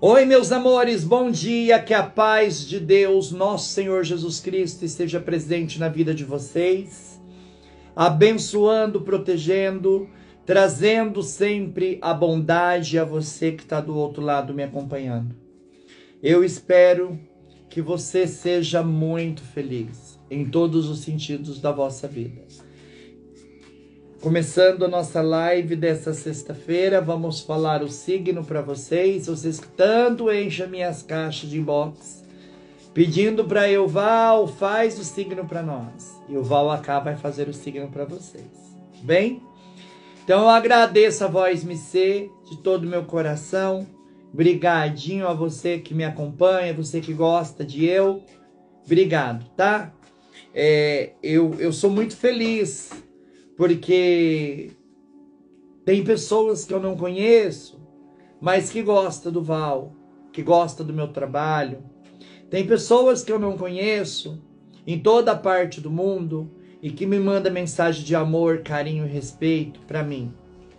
Oi, meus amores, bom dia, que a paz de Deus, nosso Senhor Jesus Cristo, esteja presente na vida de vocês, abençoando, protegendo, trazendo sempre a bondade a você que está do outro lado me acompanhando. Eu espero que você seja muito feliz em todos os sentidos da vossa vida. Começando a nossa live dessa sexta-feira, vamos falar o signo para vocês. Vocês tanto enchem minhas caixas de inbox, pedindo para eu, Val, faz o signo para nós. E o Val AK vai fazer o signo para vocês. Bem? Então eu agradeço a Voz MC de todo o meu coração. Brigadinho a você que me acompanha, você que gosta de eu. Obrigado, tá? Eu sou muito feliz, porque tem pessoas que eu não conheço, mas que gostam do Val, que gostam do meu trabalho. Tem pessoas que eu não conheço em toda a parte do mundo e que me mandam mensagem de amor, carinho e respeito para mim.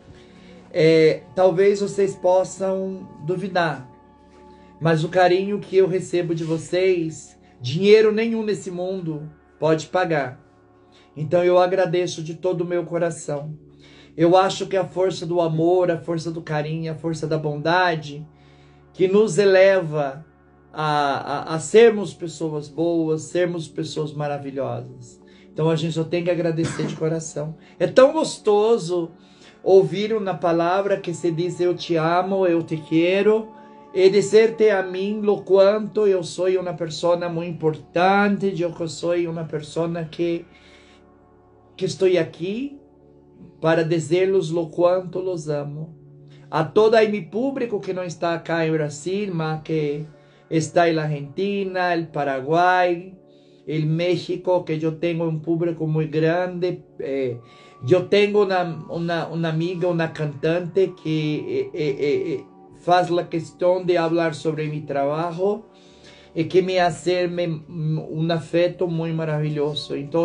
Talvez vocês possam duvidar, mas o carinho que eu recebo de vocês, dinheiro nenhum nesse mundo pode pagar. Então eu agradeço de todo o meu coração. Eu acho que a força do amor, a força do carinho, a força da bondade, que nos eleva a sermos pessoas boas, sermos pessoas maravilhosas. Então a gente só tem que agradecer de coração. É tão gostoso ouvir uma palavra que se diz eu te amo, eu te quero, e dizer-te a mim lo quanto eu sou uma pessoa muito importante, eu sou uma pessoa que estou aqui para dizer-los lo quanto los amo. A todo mi público que não está acá em Brasil, mas que está na Argentina, el Paraguay, el México, que eu tenho um público muito grande. Eu tenho uma amiga, uma cantante que faz a questão de falar sobre meu trabalho e que me hace um afeto muito maravilhoso. Então,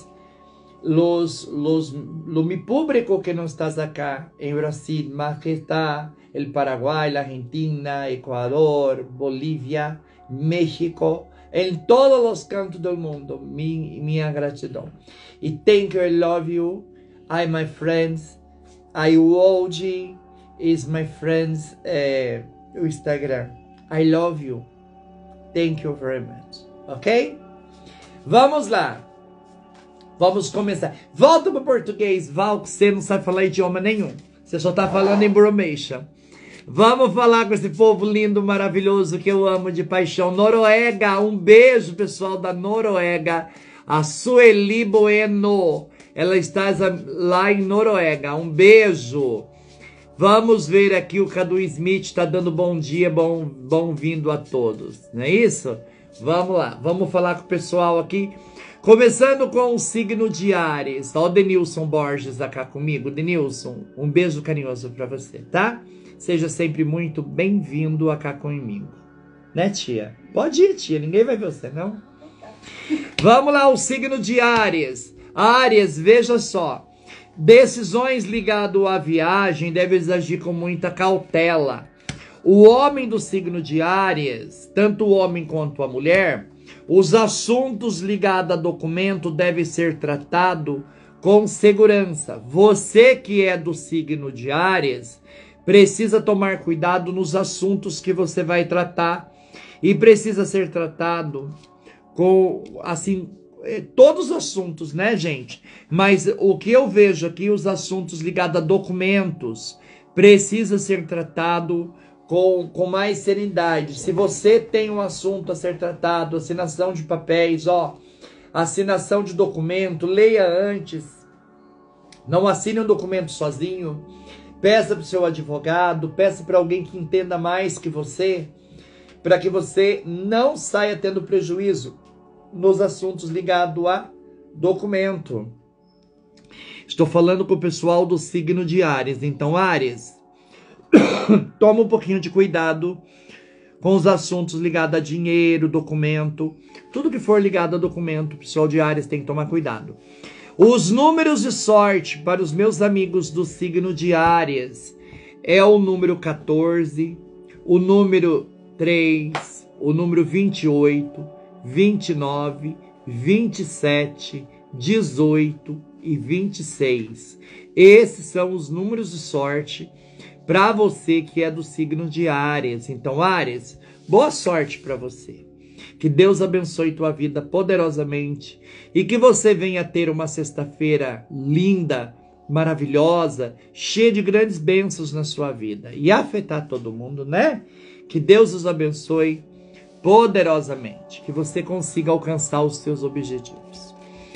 mi público que no estás acá en Brasil, más que está el Paraguay, la Argentina, Ecuador, Bolivia, México, en todos los cantos del mundo, mi gratidão. Y thank you, I love you, I my friends, I Woji is my friends Instagram. I love you, thank you very much, ok? Vamos lá. Vamos começar. Volta para o português, Val, que você não sabe falar idioma nenhum. Você só tá falando em bromation. Vamos falar com esse povo lindo, maravilhoso, que eu amo de paixão. Noruega, um beijo, pessoal da Noruega. A Sueli Bueno, ela está lá em Noruega. Um beijo. Vamos ver aqui, o Cadu Smith está dando bom dia, bom-vindo a todos. Não é isso? Vamos lá, vamos falar com o pessoal aqui. Começando com o signo de Áries. Ó, o Denilson Borges acá comigo. Denilson, um beijo carinhoso pra você, tá? Seja sempre muito bem-vindo acá comigo. Né, tia? Pode ir, tia. Ninguém vai ver você, não? Vamos lá, o signo de Áries. Áries, veja só. Decisões ligadas à viagem devem agir com muita cautela. O homem do signo de Áries, tanto o homem quanto a mulher, os assuntos ligados a documento devem ser tratados com segurança. Você que é do signo de Áries, precisa tomar cuidado nos assuntos que você vai tratar. E precisa ser tratado com, assim, todos os assuntos, né, gente? Mas o que eu vejo aqui, os assuntos ligados a documentos, precisa ser tratado com mais serenidade. Se você tem um assunto a ser tratado, assinação de papéis, assinação de documento, leia antes. Não assine um documento sozinho. Peça para o seu advogado, peça para alguém que entenda mais que você, para que você não saia tendo prejuízo nos assuntos ligados a documento. Estou falando com o pessoal do signo de Áries. Então, Áries, toma um pouquinho de cuidado com os assuntos ligados a dinheiro, documento. Tudo que for ligado a documento, o pessoal de Áries tem que tomar cuidado. Os números de sorte para os meus amigos do signo de Áries é o número 14, o número 3, o número 28, 29, 27, 18 e 26. Esses são os números de sorte para você que é do signo de Áries. Então, Áries, boa sorte para você. Que Deus abençoe tua vida poderosamente e que você venha ter uma sexta-feira linda, maravilhosa, cheia de grandes bênçãos na sua vida e afetar todo mundo, né? Que Deus os abençoe poderosamente, que você consiga alcançar os seus objetivos.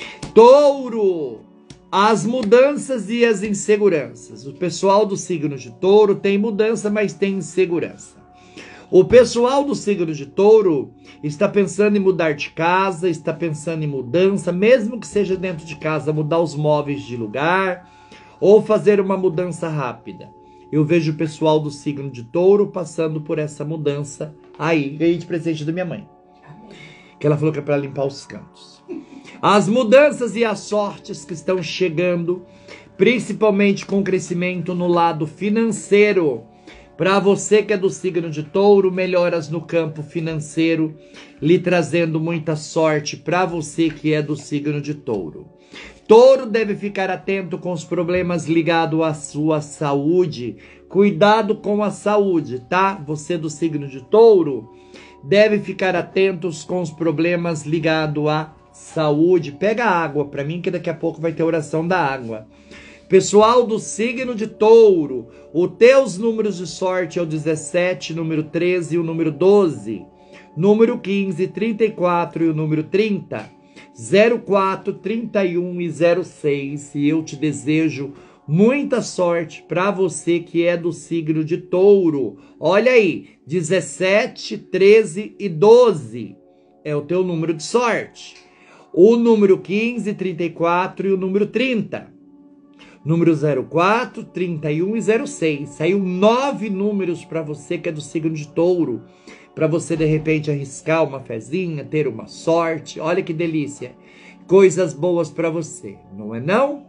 Touro, as mudanças e as inseguranças. O pessoal do signo de Touro tem mudança, mas tem insegurança. O pessoal do signo de Touro está pensando em mudar de casa, está pensando em mudança, mesmo que seja dentro de casa, mudar os móveis de lugar ou fazer uma mudança rápida. Eu vejo o pessoal do signo de Touro passando por essa mudança aí. Ganhei de presente da minha mãe, que ela falou que é para limpar os cantos. As mudanças e as sortes que estão chegando, principalmente com crescimento no lado financeiro. Para você que é do signo de Touro, melhoras no campo financeiro, lhe trazendo muita sorte para você que é do signo de Touro. Touro deve ficar atento com os problemas ligados à sua saúde. Cuidado com a saúde, tá? Você do signo de Touro deve ficar atentos com os problemas ligados à saúde. Pega água para mim que daqui a pouco vai ter oração da água. Pessoal do signo de Touro, os teus números de sorte é o 17, número 13 e o número 12. Número 15, 34 e o número 30. 04, 31 e 06. E eu te desejo muita sorte para você que é do signo de Touro. Olha aí, 17, 13 e 12 é o teu número de sorte. O número 15, 34 e o número 30. Número 04, 31 e 06. Saiu 9 números para você que é do signo de Touro. Para você, de repente, arriscar uma fezinha, ter uma sorte. Olha que delícia. Coisas boas para você, não é não?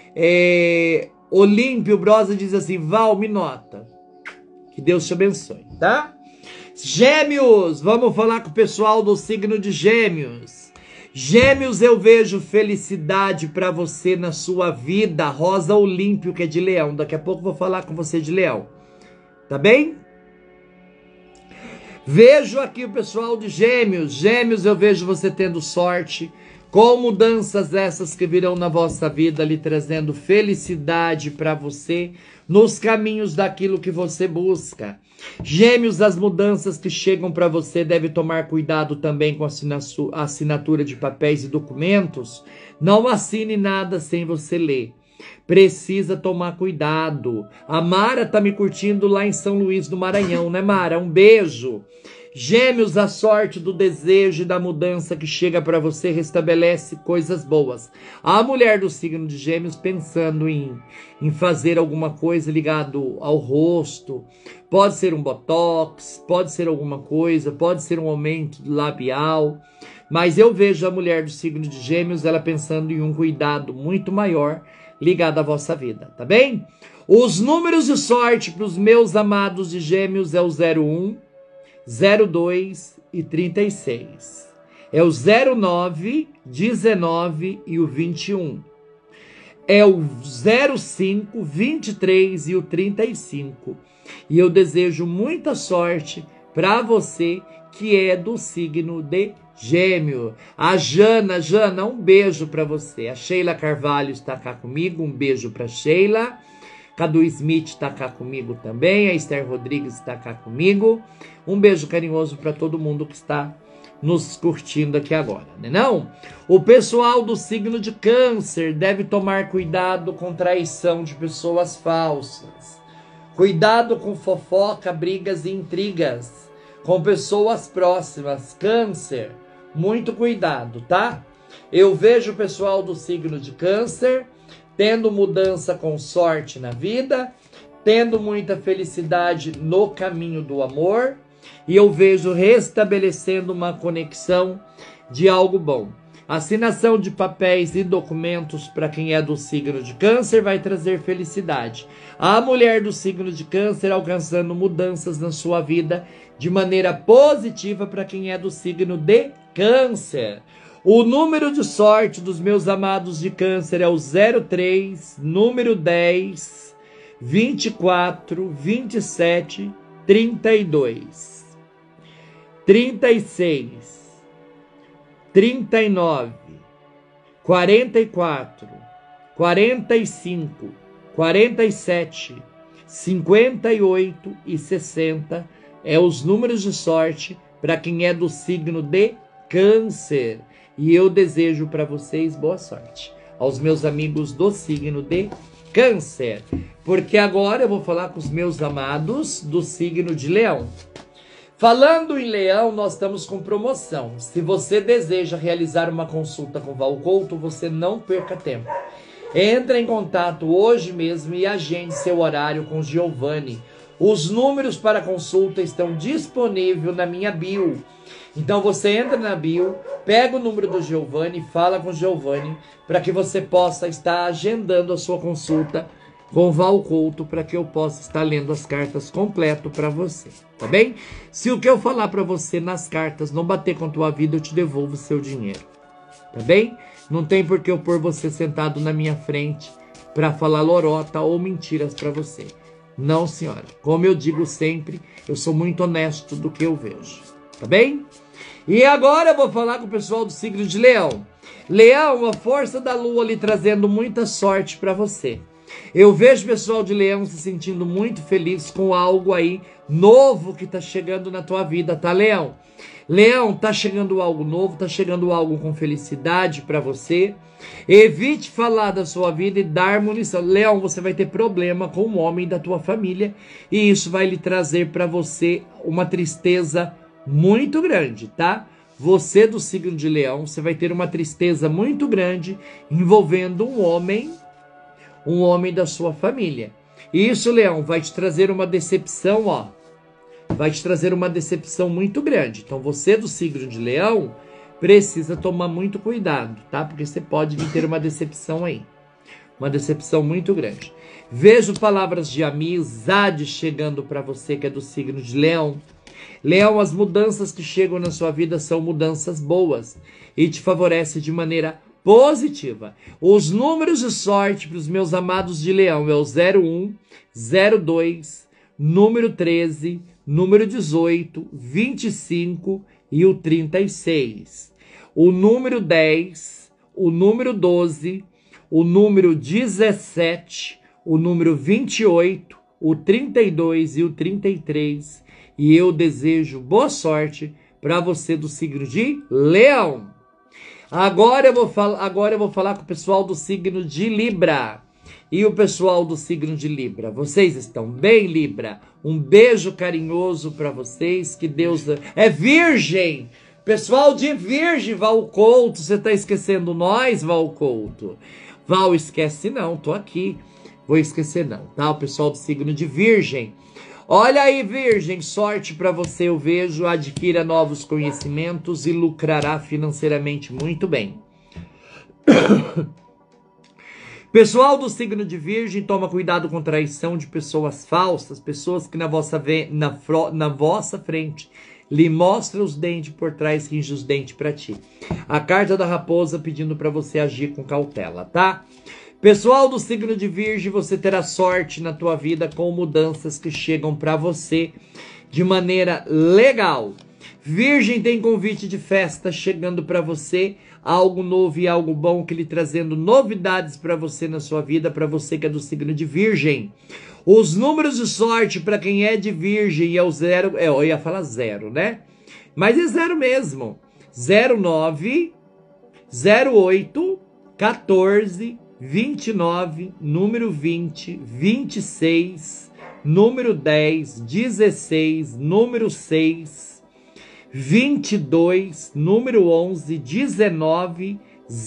Olímpio Brosa diz assim, Val, me nota. Que Deus te abençoe, tá? Gêmeos, vamos falar com o pessoal do signo de Gêmeos. Gêmeos, eu vejo felicidade para você na sua vida. Rosa Olímpio, que é de Leão. Daqui a pouco eu vou falar com você de Leão. Tá bem? Vejo aqui o pessoal de Gêmeos. Gêmeos, eu vejo você tendo sorte com mudanças essas que virão na vossa vida, lhe trazendo felicidade para você nos caminhos daquilo que você busca. Gêmeos, as mudanças que chegam para você deve tomar cuidado também com a assinatura de papéis e documentos. Não assine nada sem você ler. Precisa tomar cuidado. A Mara tá me curtindo lá em São Luís do Maranhão, né, Mara? Um beijo. Gêmeos, a sorte do desejo e da mudança que chega para você restabelece coisas boas. A mulher do signo de Gêmeos pensando em fazer alguma coisa ligado ao rosto, pode ser um botox, pode ser alguma coisa, pode ser um aumento labial, mas eu vejo a mulher do signo de Gêmeos, ela pensando em um cuidado muito maior ligado à vossa vida, tá bem? Os números de sorte para os meus amados de Gêmeos é o 01, 02 e 36. É o 09, 19 e o 21. É o 05, 23 e o 35. E eu desejo muita sorte para você que é do signo de Gêmeo. A Jana, um beijo para você. A Sheila Carvalho está cá comigo, um beijo para Sheila. Cadu Smith está cá comigo também, a Esther Rodrigues está cá comigo. Um beijo carinhoso para todo mundo que está nos curtindo aqui agora, né não? O pessoal do signo de Câncer deve tomar cuidado com traição de pessoas falsas. Cuidado com fofoca, brigas e intrigas com pessoas próximas. Câncer, muito cuidado, tá? Eu vejo o pessoal do signo de Câncer tendo mudança com sorte na vida, tendo muita felicidade no caminho do amor, e eu vejo restabelecendo uma conexão de algo bom. Assinação de papéis e documentos para quem é do signo de Câncer vai trazer felicidade. A mulher do signo de Câncer alcançando mudanças na sua vida de maneira positiva para quem é do signo de Câncer. O número de sorte dos meus amados de Câncer é o 03, número 10, 24, 27, 32, 36, 39, 44, 45, 47, 58 e 60 é os números de sorte para quem é do signo de Câncer. E eu desejo para vocês boa sorte. Aos meus amigos do signo de Câncer. Porque agora eu vou falar com os meus amados do signo de Leão. Falando em Leão, nós estamos com promoção. Se você deseja realizar uma consulta com Val Couto, você não perca tempo. Entre em contato hoje mesmo e agende seu horário com Giovanni. Os números para consulta estão disponíveis na minha bio. Então você entra na bio, pega o número do Giovanni, fala com o Giovanni, para que você possa estar agendando a sua consulta com Val Couto, para que eu possa estar lendo as cartas completo para você, tá bem? Se o que eu falar para você nas cartas não bater com a tua vida, eu te devolvo o seu dinheiro, tá bem? Não tem por que eu pôr você sentado na minha frente para falar lorota ou mentiras para você. Não, senhora. Como eu digo sempre, eu sou muito honesto do que eu vejo, tá bem? E agora eu vou falar com o pessoal do signo de Leão. Leão, a força da lua lhe trazendo muita sorte para você. Eu vejo o pessoal de Leão se sentindo muito feliz com algo aí novo que tá chegando na tua vida, tá, Leão? Leão, tá chegando algo novo, tá chegando algo com felicidade para você. Evite falar da sua vida e dar munição. Leão, você vai ter problema com o homem da tua família e isso vai lhe trazer para você uma tristeza muito grande, tá? Você do signo de Leão, você vai ter uma tristeza muito grande envolvendo um homem da sua família. E isso, Leão, vai te trazer uma decepção, ó. Vai te trazer uma decepção muito grande. Então você do signo de Leão precisa tomar muito cuidado, tá? Porque você pode vir ter uma decepção aí. Uma decepção muito grande. Vejo palavras de amizade chegando para você que é do signo de Leão. Leão, as mudanças que chegam na sua vida são mudanças boas e te favorece de maneira positiva. Os números de sorte para os meus amados de Leão é o 01, 02, número 13, número 18, 25 e o 36. O número 10, o número 12, o número 17, o número 28, o 32 e o 33. E eu desejo boa sorte para você do signo de Leão. Agora eu vou falar com o pessoal do signo de Libra. E o pessoal do signo de Libra, vocês estão bem, Libra? Um beijo carinhoso para vocês, que Deus... É Virgem! Pessoal de Virgem, Val Couto, você tá esquecendo nós, Val Couto? Val, esquece não, tô aqui. Vou esquecer não, tá? O pessoal do signo de Virgem. Olha aí, Virgem, sorte para você, eu vejo, adquira novos conhecimentos e lucrará financeiramente muito bem. Pessoal do signo de Virgem, toma cuidado com traição de pessoas falsas, pessoas que na vossa frente lhe mostram os dentes, por trás ringe os dentes para ti. A carta da raposa pedindo para você agir com cautela, tá? Pessoal do signo de Virgem, você terá sorte na tua vida com mudanças que chegam para você de maneira legal. Virgem, tem convite de festa chegando para você, algo novo e algo bom que lhe trazendo novidades para você na sua vida, para você que é do signo de Virgem. Os números de sorte para quem é de Virgem é o 0, eu ia falar 0, né? Mas é 0 mesmo. 09, 08, 14, 29, número 20, 26, número 10, 16, número 6, 22, número 11, 19,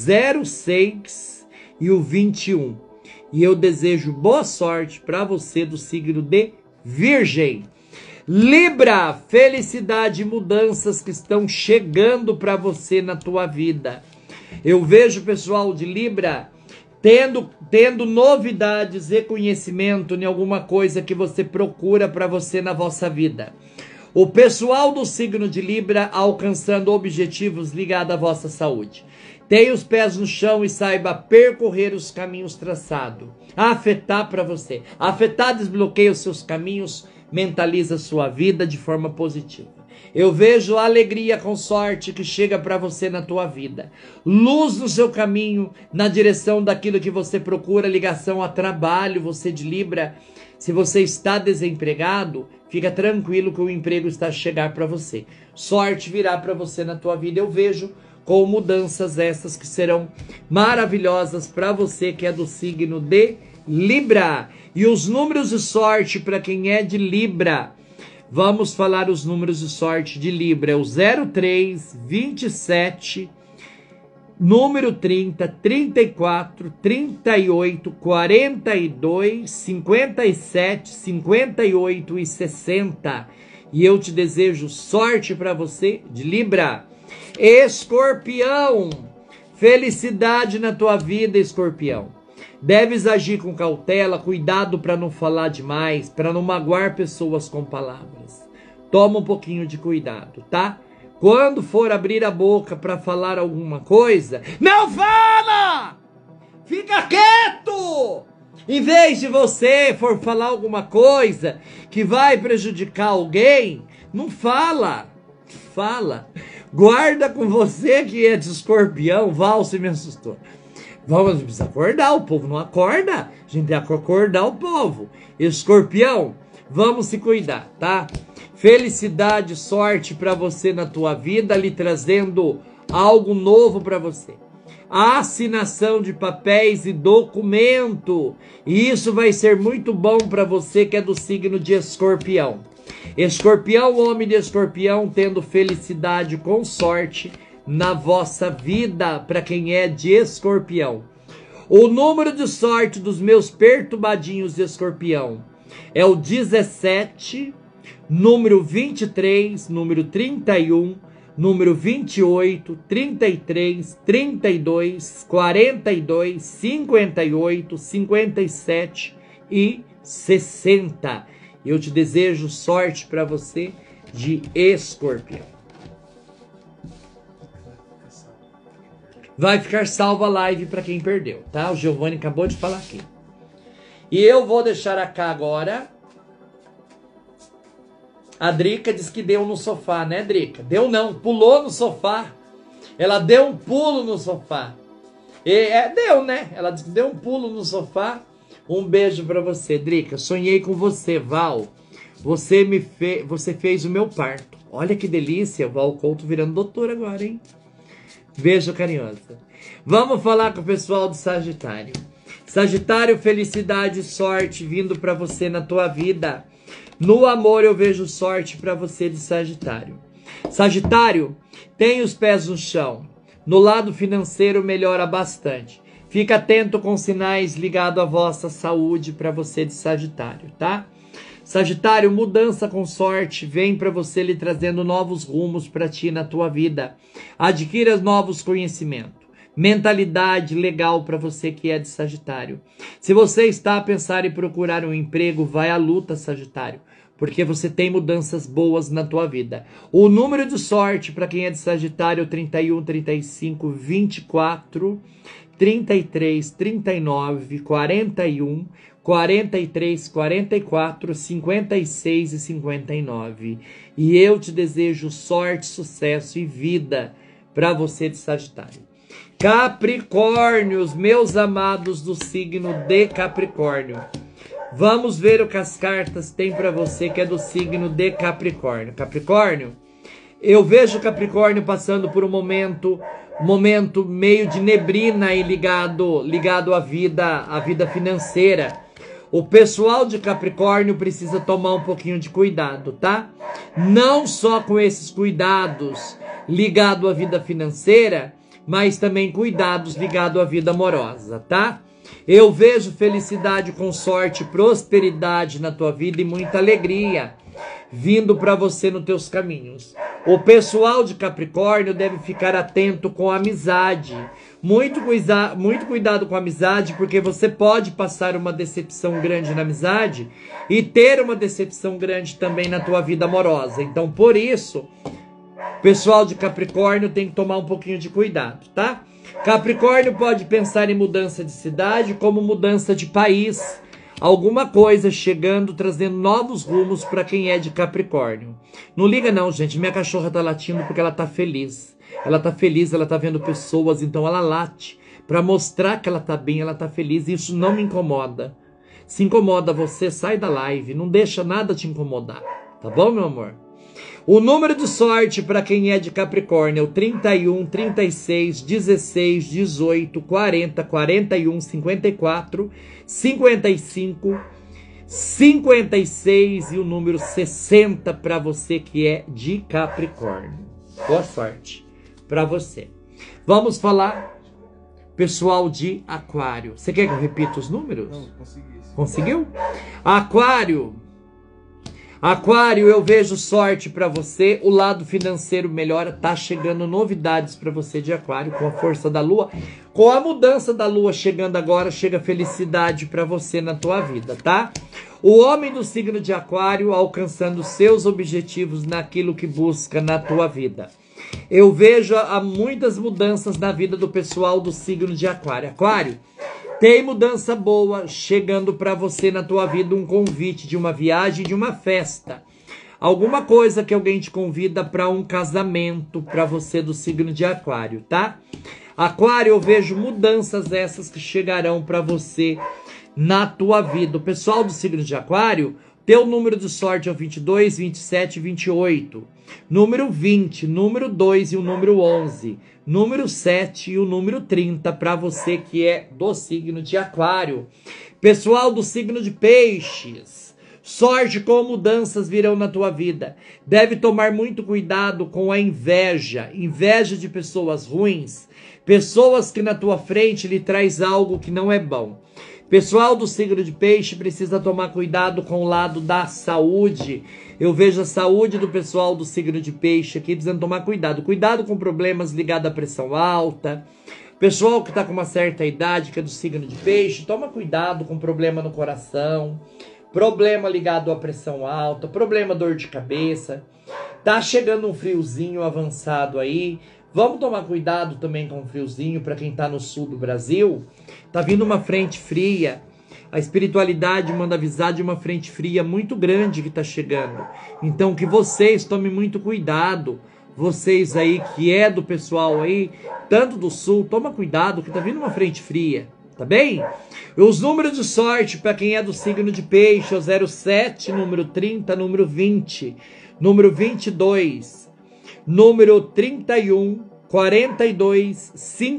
06 e o 21. E eu desejo boa sorte para você do signo de Virgem. Libra, felicidade e mudanças que estão chegando para você na tua vida. Eu vejo o pessoal de Libra tendo novidades e conhecimento em alguma coisa que você procura para você na vossa vida. O pessoal do signo de Libra alcançando objetivos ligados à vossa saúde. Tenha os pés no chão e saiba percorrer os caminhos traçados. Afetar para você. Afetar desbloqueia os seus caminhos, mentaliza a sua vida de forma positiva. Eu vejo a alegria com sorte que chega para você na tua vida. Luz no seu caminho, na direção daquilo que você procura, ligação a trabalho, você de Libra. Se você está desempregado, fica tranquilo que o emprego está a chegar para você. Sorte virá para você na tua vida. Eu vejo com mudanças essas que serão maravilhosas para você que é do signo de Libra. E os números de sorte para quem é de Libra. Vamos falar os números de sorte de Libra. É o 03, 27, número 30, 34, 38, 42, 57, 58 e 60. E eu te desejo sorte para você de Libra. Escorpião, felicidade na tua vida, Escorpião. Deves agir com cautela, cuidado para não falar demais, para não magoar pessoas com palavras. Toma um pouquinho de cuidado, tá? Quando for abrir a boca para falar alguma coisa, não fala! Fica quieto! Em vez de você for falar alguma coisa que vai prejudicar alguém, não fala. Fala. Guarda com você que é de Escorpião. Val, você me assustou. Vamos precisar acordar, o povo não acorda. A gente tem que acordar o povo. Escorpião, vamos se cuidar, tá? Felicidade, sorte para você na tua vida, lhe trazendo algo novo para você. Assinação de papéis e documento. E isso vai ser muito bom para você que é do signo de Escorpião. Escorpião, homem de Escorpião, tendo felicidade com sorte na vossa vida, para quem é de Escorpião. O número de sorte dos meus perturbadinhos de Escorpião é o 17, número 23, número 31, número 28, 33, 32, 42, 58, 57 e 60. Eu te desejo sorte para você de Escorpião. Vai ficar salva a live para quem perdeu, tá? O Giovanni acabou de falar aqui. E eu vou deixar cá agora. A Drica disse que deu no sofá, né, Drica? Deu não, pulou no sofá. Ela deu um pulo no sofá. Deu, né? Ela disse que deu um pulo no sofá. Um beijo para você, Drica. Sonhei com você, Val. Você fez o meu parto. Olha que delícia, Val Couto virando doutor agora, hein? Beijo carinhosa. Vamos falar com o pessoal do Sagitário. Sagitário, felicidade e sorte vindo para você na tua vida. No amor eu vejo sorte para você de Sagitário. Sagitário, tem os pés no chão. No lado financeiro melhora bastante. Fica atento com sinais ligados à vossa saúde para você de Sagitário, tá? Sagitário, mudança com sorte vem para você lhe trazendo novos rumos para ti na tua vida. Adquira novos conhecimentos. Mentalidade legal para você que é de Sagitário. Se você está a pensar em procurar um emprego, vai à luta, Sagitário, porque você tem mudanças boas na tua vida. O número de sorte para quem é de Sagitário é 31, 35, 24, 33, 39, 41, 43, 44, 56 e 59. E eu te desejo sorte, sucesso e vida para você de Sagitário. Capricórnios, meus amados do signo de Capricórnio. Vamos ver o que as cartas têm para você que é do signo de Capricórnio. Capricórnio, eu vejo Capricórnio passando por um momento meio de neblina e ligado à vida financeira. O pessoal de Capricórnio precisa tomar um pouquinho de cuidado, tá? Não só com esses cuidados ligados à vida financeira, mas também cuidados ligados à vida amorosa, tá? Eu vejo felicidade com sorte, prosperidade na tua vida e muita alegria vindo para você nos teus caminhos. O pessoal de Capricórnio deve ficar atento com a amizade. Muito cuidado com a amizade, porque você pode passar uma decepção grande na amizade e ter uma decepção grande também na tua vida amorosa. Então, por isso, pessoal de Capricórnio tem que tomar um pouquinho de cuidado, tá? Capricórnio pode pensar em mudança de cidade como mudança de país. Alguma coisa chegando, trazendo novos rumos para quem é de Capricórnio. Não liga não, gente. Minha cachorra tá latindo porque ela tá feliz. Ela tá feliz, ela tá vendo pessoas, então ela late. Para mostrar que ela tá bem, ela tá feliz. E isso não me incomoda. Se incomoda você, sai da live. Não deixa nada te incomodar. Tá bom, meu amor? O número de sorte para quem é de Capricórnio é o 31, 36, 16, 18, 40, 41, 54, 55, 56 e o número 60 para você que é de Capricórnio. Boa sorte para você. Vamos falar, pessoal de Aquário. Você quer que eu repita os números? Não, consegui. Conseguiu? Aquário. Aquário, eu vejo sorte para você, o lado financeiro melhora, tá chegando novidades para você de Aquário com a força da lua. Com a mudança da lua chegando agora, chega felicidade para você na tua vida, tá? O homem do signo de Aquário alcançando seus objetivos naquilo que busca na tua vida. Eu vejo muitas mudanças na vida do pessoal do signo de Aquário. Aquário, tem mudança boa chegando para você na tua vida, um convite de uma viagem, de uma festa. Alguma coisa que alguém te convida para um casamento para você do signo de Aquário, tá? Aquário, eu vejo mudanças essas que chegarão para você na tua vida. O pessoal do signo de Aquário, teu número de sorte é o 22, 27 e 28. Número 20, número 2 e o número 11. Número 7 e o número 30 para você que é do signo de Aquário. Pessoal do signo de Peixes, sorte com mudanças virão na tua vida. Deve tomar muito cuidado com a inveja de pessoas ruins, pessoas que na tua frente lhe traz algo que não é bom. Pessoal do signo de Peixe precisa tomar cuidado com o lado da saúde. Eu vejo a saúde do pessoal do signo de Peixe aqui precisando tomar cuidado. Cuidado com problemas ligados à pressão alta. Pessoal que está com uma certa idade, que é do signo de Peixe, toma cuidado com problema no coração, problema ligado à pressão alta, problema dor de cabeça. Tá chegando um friozinho avançado aí. Vamos tomar cuidado também com o friozinho para quem está no sul do Brasil. Tá vindo uma frente fria. A espiritualidade manda avisar de uma frente fria muito grande que está chegando. Então que vocês tomem muito cuidado. Vocês aí que é do pessoal aí, tanto do sul, toma cuidado que tá vindo uma frente fria. Tá bem? Os números de sorte para quem é do signo de Peixe é o 07, número 30, número 20, número 22, número 31, 42,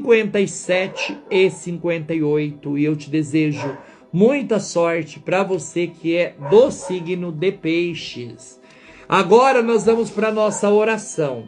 57 e 58. E eu te desejo muita sorte para você que é do signo de Peixes. Agora nós vamos para a nossa oração.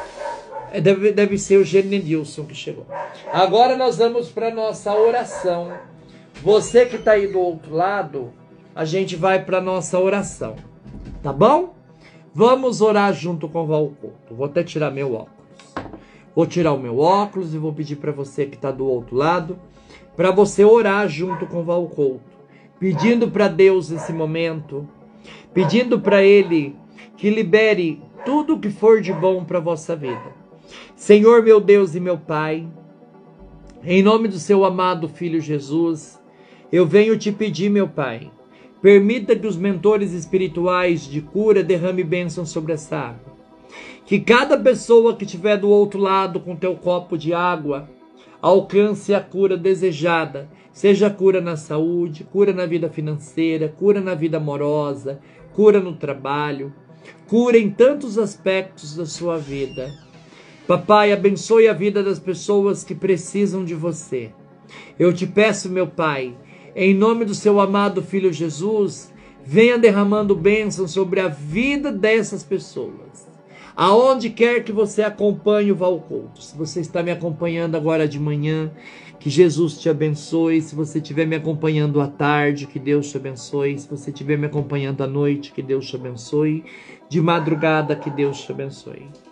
Deve ser o Genedilson que chegou. Agora nós vamos para a nossa oração. Você que está aí do outro lado, a gente vai para a nossa oração. Tá bom? Vamos orar junto com o Valcouto. Vou até tirar meu óculos. Vou tirar o meu óculos e vou pedir para você que está do outro lado, para você orar junto com o Valcouto. Pedindo para Deus nesse momento, pedindo para Ele que libere tudo que for de bom para a vossa vida. Senhor, meu Deus e meu Pai, em nome do seu amado Filho Jesus, eu venho te pedir, meu Pai, permita que os mentores espirituais de cura derrame bênção sobre essa água. Que cada pessoa que estiver do outro lado com teu copo de água alcance a cura desejada, seja cura na saúde, cura na vida financeira, cura na vida amorosa, cura no trabalho, cura em tantos aspectos da sua vida. Papai, abençoe a vida das pessoas que precisam de você. Eu te peço, meu Pai, em nome do seu amado Filho Jesus, venha derramando bênção sobre a vida dessas pessoas. Aonde quer que você acompanhe o Valcouto, se você está me acompanhando agora de manhã, que Jesus te abençoe. Se você estiver me acompanhando à tarde, que Deus te abençoe. Se você estiver me acompanhando à noite, que Deus te abençoe. De madrugada, que Deus te abençoe.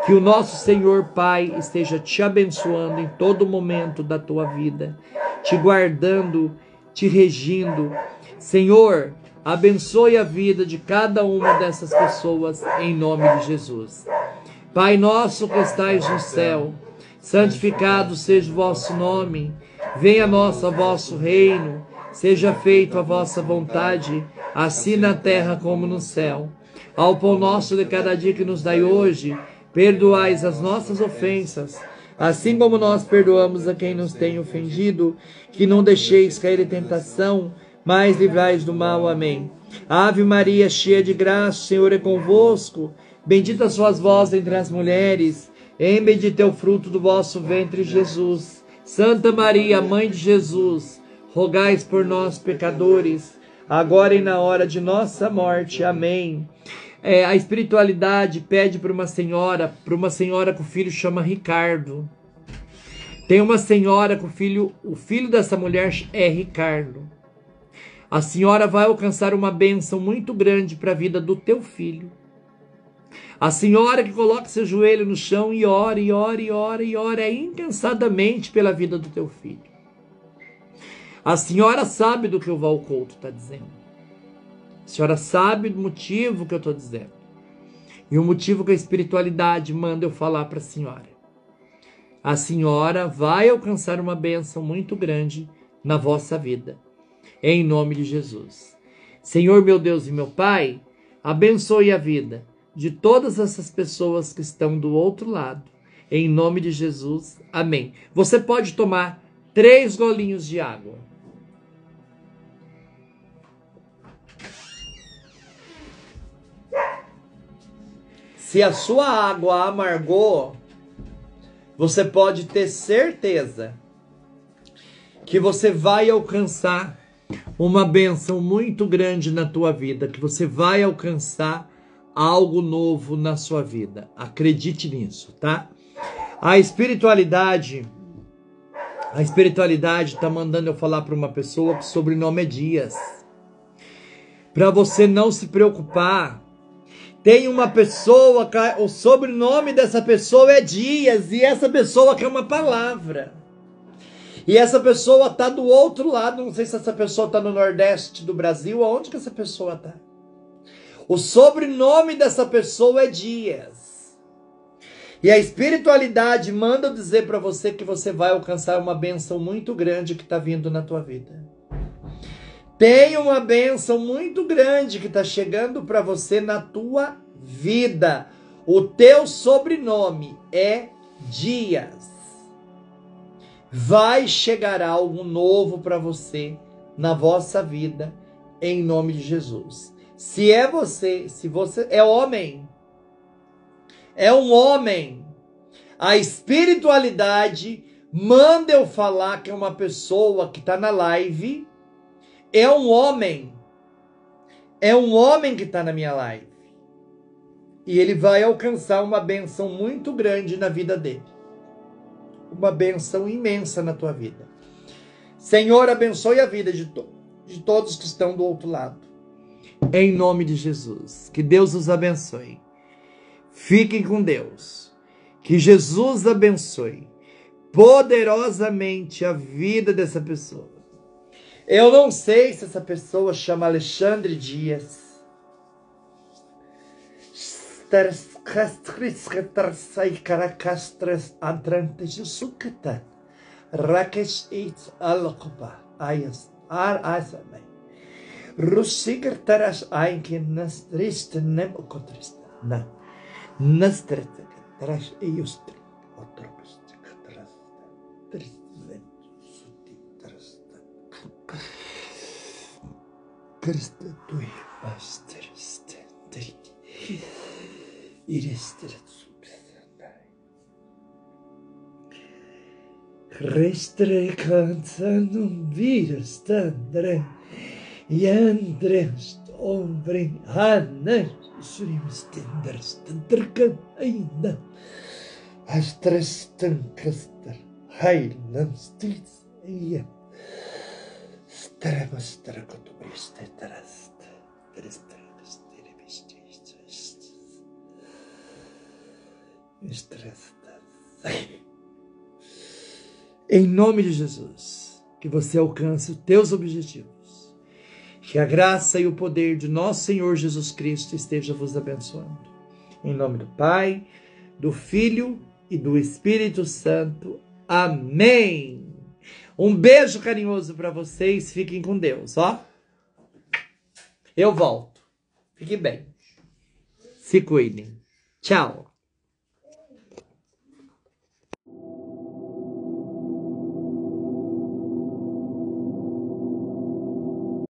Que o nosso Senhor Pai esteja te abençoando em todo momento da tua vida, te guardando, te regindo. Senhor, abençoe a vida de cada uma dessas pessoas em nome de Jesus. Pai nosso que estais no céu, santificado seja o vosso nome. Venha a nós o vosso reino. Seja feita a vossa vontade, assim na terra como no céu. Ao pão nosso de cada dia que nos dai hoje, perdoais as nossas ofensas, assim como nós perdoamos a quem nos tem ofendido, que não deixeis cair em tentação, mas livrais do mal. Amém. Ave Maria, cheia de graça, o Senhor é convosco. Bendita sois vós entre as mulheres, e bendito é o fruto do vosso ventre, Jesus. Santa Maria, Mãe de Jesus, rogai por nós, pecadores, agora e na hora de nossa morte. Amém. A espiritualidade pede para uma senhora que o filho chama Ricardo. Tem uma senhora que o filho dessa mulher é Ricardo. A senhora vai alcançar uma bênção muito grande para a vida do teu filho. A senhora que coloca seu joelho no chão e ora, e ora, e ora, e ora incansadamente pela vida do teu filho. A senhora sabe do que o Valcouto está dizendo. A senhora sabe do motivo que eu estou dizendo. E o motivo que a espiritualidade manda eu falar para a senhora. A senhora vai alcançar uma bênção muito grande na vossa vida. Em nome de Jesus. Senhor, meu Deus e meu Pai, abençoe a vida de todas essas pessoas que estão do outro lado. Em nome de Jesus. Amém. Você pode tomar 3 golinhos de água. Se a sua água amargou, você pode ter certeza que você vai alcançar uma bênção muito grande na tua vida, que você vai alcançar algo novo na sua vida. Acredite nisso, tá? A espiritualidade está mandando eu falar para uma pessoa que o sobrenome é Dias. Para você não se preocupar. Tem uma pessoa, o sobrenome dessa pessoa é Dias, e essa pessoa quer uma palavra. E essa pessoa está do outro lado, não sei se essa pessoa está no Nordeste do Brasil, aonde que essa pessoa está? O sobrenome dessa pessoa é Dias. E a espiritualidade manda eu dizer para você que você vai alcançar uma bênção muito grande que está vindo na tua vida. Tem uma bênção muito grande que está chegando para você na tua vida. O teu sobrenome é Dias. Vai chegar algo novo para você na vossa vida, em nome de Jesus. Se você é homem, é um homem, a espiritualidade manda eu falar que é uma pessoa que está na live. É um homem que está na minha live. E ele vai alcançar uma bênção muito grande na vida dele. Uma bênção imensa na tua vida. Senhor, abençoe a vida de todos que estão do outro lado. Em nome de Jesus. Que Deus os abençoe. Fiquem com Deus. Que Jesus abençoe poderosamente a vida dessa pessoa. Eu não sei se essa pessoa chama Alexandre Dias. Restre cantando virstandre Yandre ombring hanner Srimstender Stenderkan ainda Astrestankaster Heilandstis Ia Stremastrakotobristeterast Em nome de Jesus, que você alcance os teus objetivos. Que a graça e o poder de nosso Senhor Jesus Cristo esteja vos abençoando. Em nome do Pai, do Filho e do Espírito Santo. Amém. Um beijo carinhoso para vocês. Fiquem com Deus, ó. Eu volto. Fiquem bem. Se cuidem. Tchau.